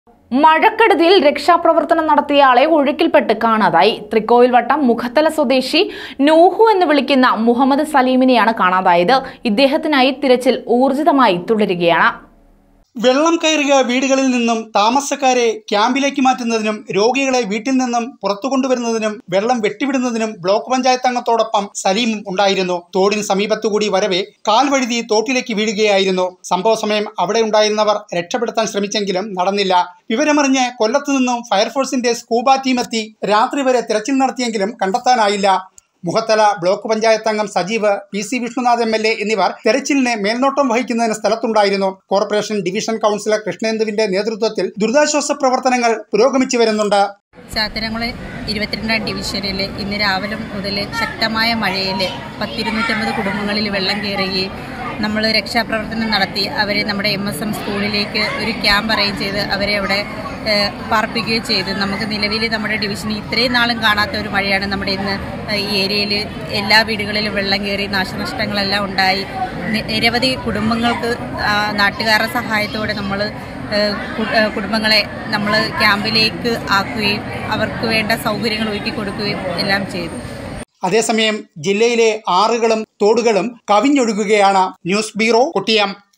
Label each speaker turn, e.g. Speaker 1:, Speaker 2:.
Speaker 1: മഴക്കെടുതിയിൽ രക്ഷാപ്രവർത്തനം നടത്തിയ ആളെ ഒഴുക്കിൽപ്പെട്ട് കാണാതായി. തൃക്കോവിൽവട്ടം മുഖത്തല സ്വദേശി നൂഹു എന്ന് വിളിക്കുന്ന മുഹമ്മദ് സലീമിനെയാണ് കാണാതായത്. ഇദ്ദേഹത്തിനായി തിരച്ചിൽ ഊർജിതമായി തുടരുകയാണ്.
Speaker 2: വെള്ളം കയറിയ വീടുകളിൽ നിന്നും താമസക്കാരെ ക്യാമ്പിലേക്ക് മാറ്റുന്നതിനും രോഗികളെ വീട്ടിൽ നിന്നും പുറത്തു കൊണ്ടുവരുന്നതിനും വെള്ളം വെട്ടിവിടുന്നതിനും ബ്ലോക്ക് പഞ്ചായത്ത് അംഗത്തോടൊപ്പം സലീമും ഉണ്ടായിരുന്നു. തോടിന് സമീപത്തുകൂടി വരവെ കാൽ വഴുതി തോട്ടിലേക്ക് വീഴുകയായിരുന്നു. സംഭവ സമയം അവിടെ ഉണ്ടായിരുന്നവർ രക്ഷപ്പെടുത്താൻ ശ്രമിച്ചെങ്കിലും നടന്നില്ല. വിവരമറിഞ്ഞ് കൊല്ലത്തു നിന്നും ഫയർഫോഴ്സിന്റെ സ്കൂബ ടീം എത്തി രാത്രി വരെ തിരച്ചിൽ നടത്തിയെങ്കിലും കണ്ടെത്താനായില്ല. മുഖത്തല ബ്ലോക്ക് പഞ്ചായത്ത് അംഗം സജീവ്, PC വിഷ്ണുനാഥ് MLA എന്നിവർ തെരച്ചിലിന് മേൽനോട്ടം വഹിക്കുന്നതിന് സ്ഥലത്തുണ്ടായിരുന്നു. കോർപ്പറേഷൻ ഡിവിഷൻ കൗൺസിലർ കൃഷ്ണേന്ദുവിന്റെ നേതൃത്വത്തിൽ ദുരിതാശ്വാസ പ്രവർത്തനങ്ങൾ പുരോഗമിച്ചു വരുന്നുണ്ട്.
Speaker 3: ചാത്തരംകുളം 22ാം ഡിവിഷനിൽ ഇന്ന് രാവിലെ മുതൽ ശക്തമായ മഴയിൽ 250 കുടുംബങ്ങളിൽ വെള്ളം കയറുകയും നമ്മൾ രക്ഷാപ്രവർത്തനം നടത്തി അവരെ നമ്മുടെ MSM സ്കൂളിലേക്ക് ഒരു ക്യാമ്പ് അറേഞ്ച് ചെയ്ത് അവരെ അവിടെ പാർപ്പിക്കുകയും ചെയ്തു. നമുക്ക് നിലവിൽ നമ്മുടെ ഡിവിഷനിൽ ഇത്രയും നാളും കാണാത്ത ഒരു മഴയാണ് നമ്മുടെ ഇന്ന് ഈ ഏരിയയിൽ. എല്ലാ വീടുകളിലും വെള്ളം കയറി നാശനഷ്ടങ്ങളെല്ലാം ഉണ്ടായി. നിരവധി കുടുംബങ്ങൾക്ക് നാട്ടുകാരുടെ സഹായത്തോടെ നമ്മൾ കുടുംബങ്ങളെ നമ്മൾ ക്യാമ്പിലേക്ക് ആക്കുകയും അവർക്ക് വേണ്ട സൗകര്യങ്ങൾ ഒരുക്കി കൊടുക്കുകയും എല്ലാം ചെയ്തു.
Speaker 2: അതേസമയം ജില്ലയിലെ ആറുകളും തോടുകളും കവിഞ്ഞൊഴുകുകയാണ്. News bureau, Kottiyam.